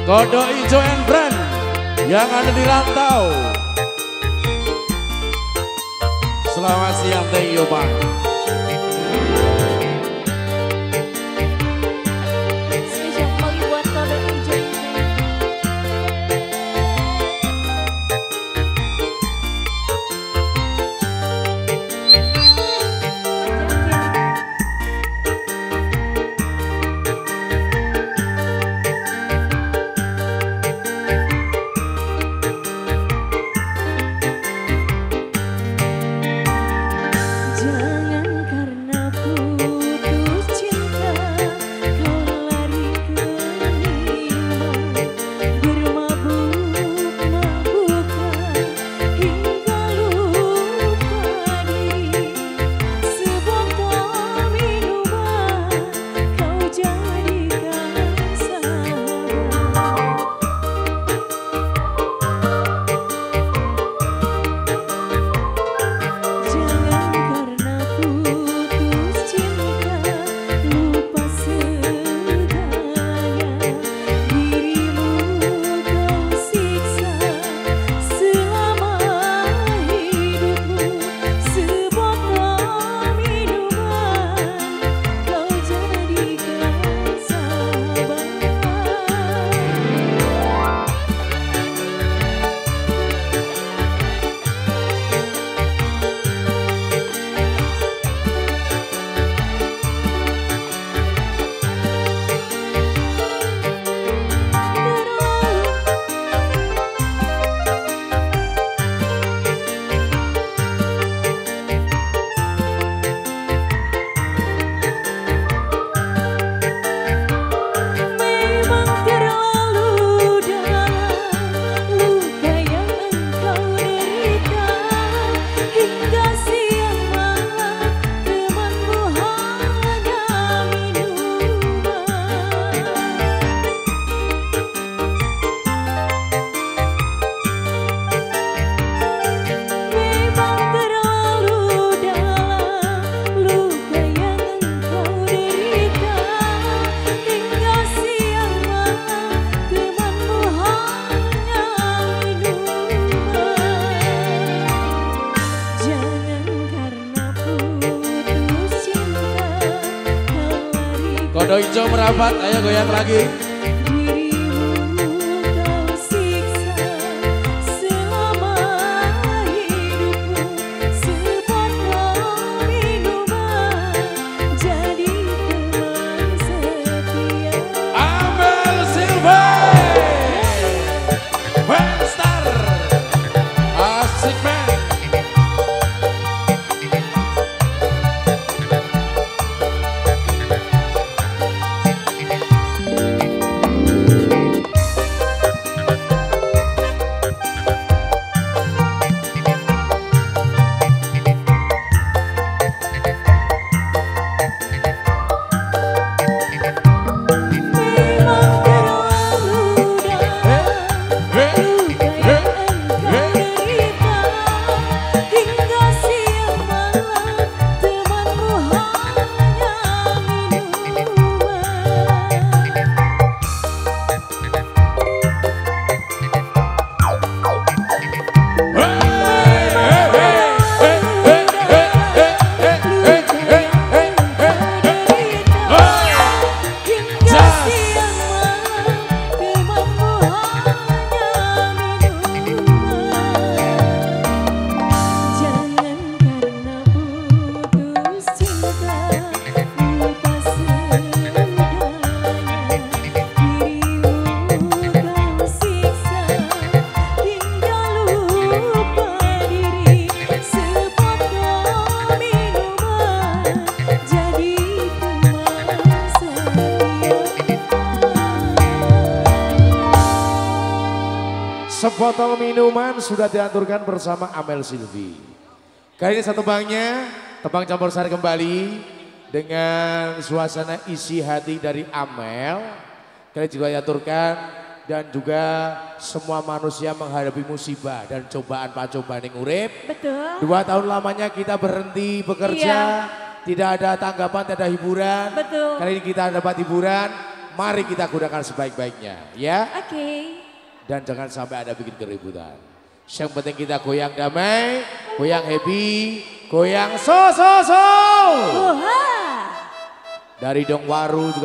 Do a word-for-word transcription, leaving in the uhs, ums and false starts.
Kodok Ijo and Brand yang ada di Rantau. Selamat siang, thank you Pak. Kodok Ijo merapat, ayo goyang lagi. Sebotol minuman sudah diaturkan bersama Amel Silvi. Kali ini satu tebangnya, tebang campur sari kembali dengan suasana isi hati dari Amel. Kali juga diaturkan dan juga semua manusia menghadapi musibah dan cobaan pacobaan yang urip. Betul. Dua tahun lamanya kita berhenti bekerja, iya. Tidak ada tanggapan, tidak ada hiburan. Betul. Kali ini kita dapat hiburan. mari kita gunakan sebaik-baiknya ya. Oke. Okay. Dan jangan sampai ada bikin keributan. Yang penting kita goyang damai, goyang happy, goyang so so so. Uha. Dari Dongwaru juga